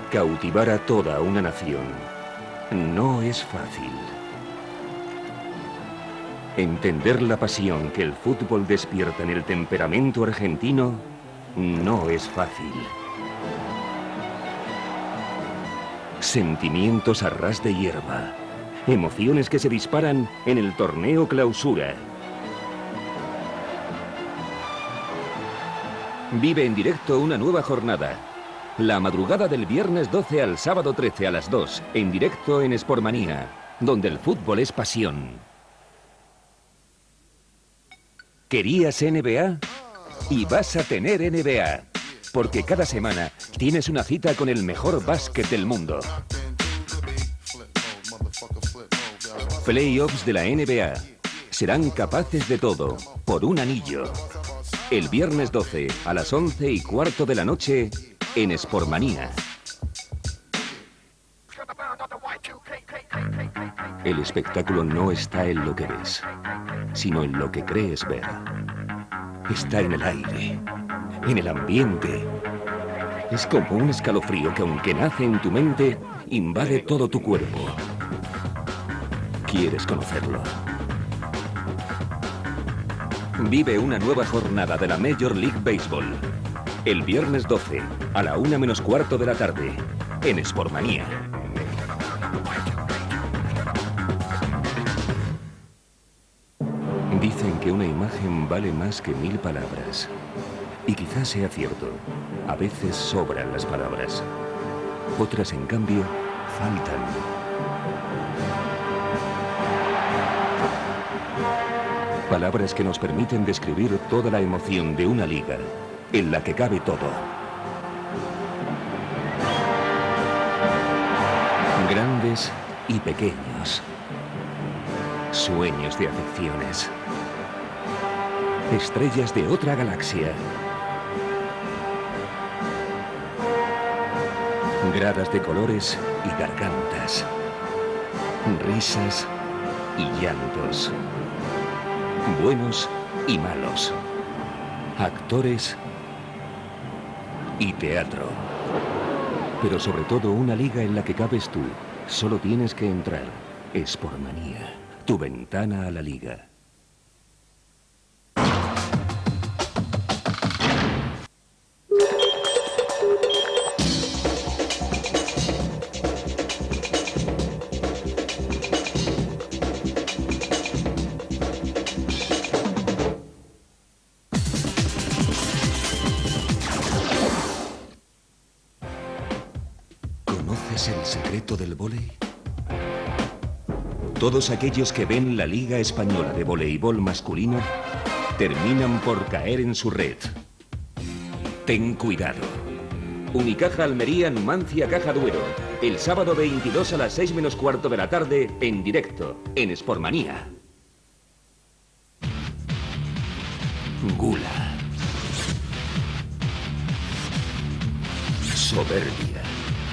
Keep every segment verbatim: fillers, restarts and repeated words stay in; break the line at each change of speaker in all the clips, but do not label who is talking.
Cautivar a toda una nación no es fácil. Entender la pasión que el fútbol despierta en el temperamento argentino no es fácil. Sentimientos a ras de hierba, emociones que se disparan en el torneo Clausura. Vive en directo una nueva jornada. La madrugada del viernes doce al sábado trece a las dos, en directo en Sportmanía, donde el fútbol es pasión. ¿Querías N B A? Y vas a tener N B A, porque cada semana tienes una cita con el mejor básquet del mundo. Playoffs de la N B A. Serán capaces de todo, por un anillo. El viernes doce, a las once y cuarto de la noche, en Sportmanía. El espectáculo no está en lo que ves, sino en lo que crees ver. Está en el aire, en el ambiente. Es como un escalofrío que, aunque nace en tu mente, invade todo tu cuerpo. ¿Quieres conocerlo? Vive una nueva jornada de la Major League Baseball. El viernes doce, a la una menos cuarto de la tarde, en Sportmanía. Dicen que una imagen vale más que mil palabras. Y quizás sea cierto. A veces sobran las palabras. Otras, en cambio, faltan. Palabras que nos permiten describir toda la emoción de una liga en la que cabe todo. Grandes y pequeños. Sueños de aficiones. Estrellas de otra galaxia. Gradas de colores y gargantas. Risas y llantos. Buenos y malos. Actores y teatro. Pero sobre todo una liga en la que cabes tú. Solo tienes que entrar. Sportmanía, tu ventana a la liga. ¿El secreto del vóley? Todos aquellos que ven la Liga Española de Voleibol Masculino terminan por caer en su red. Ten cuidado. Unicaja Almería Numancia Caja Duero. El sábado veintidós a las seis menos cuarto de la tarde, en directo, en Sportmanía. Gula. Soberbia.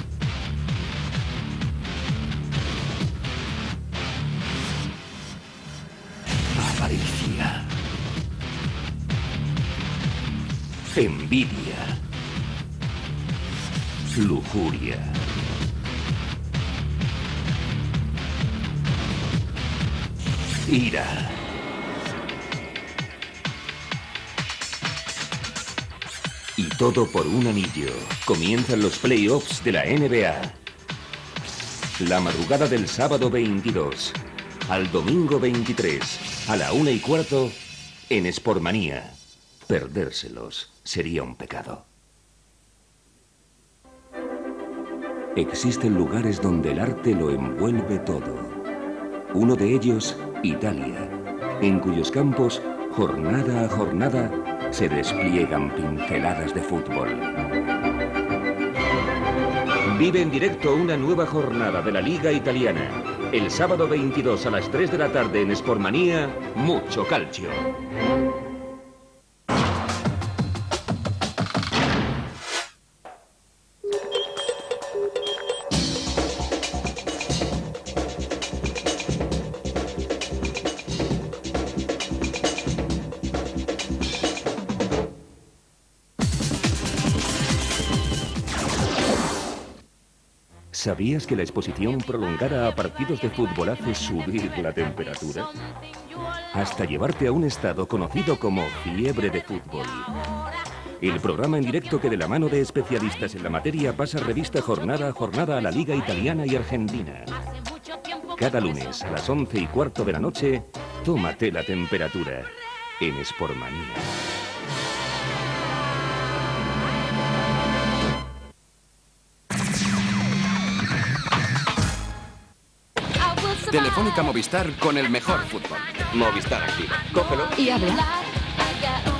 Avaricia. Envidia. Lujuria. Ira. Y todo por un anillo. Comienzan los playoffs de la N B A. La madrugada del sábado veintidós al domingo veintitrés, a la una y cuarto, en Sportmanía. Perdérselos sería un pecado. Existen lugares donde el arte lo envuelve todo. Uno de ellos, Italia, en cuyos campos, jornada a jornada, se despliegan pinceladas de fútbol. Vive en directo una nueva jornada de la Liga Italiana. El sábado veintidós a las tres de la tarde en Sportmanía, mucho calcio. ¿Sabías que la exposición prolongada a partidos de fútbol hace subir la temperatura? Hasta llevarte a un estado conocido como fiebre de fútbol. El programa en directo que de la mano de especialistas en la materia pasa revista jornada a jornada a la Liga Italiana y Argentina. Cada lunes a las once y cuarto de la noche, tómate la temperatura en Sportmanía.
Telefónica Movistar con el mejor fútbol.
Movistar Activa. Cógelo.
Y habla.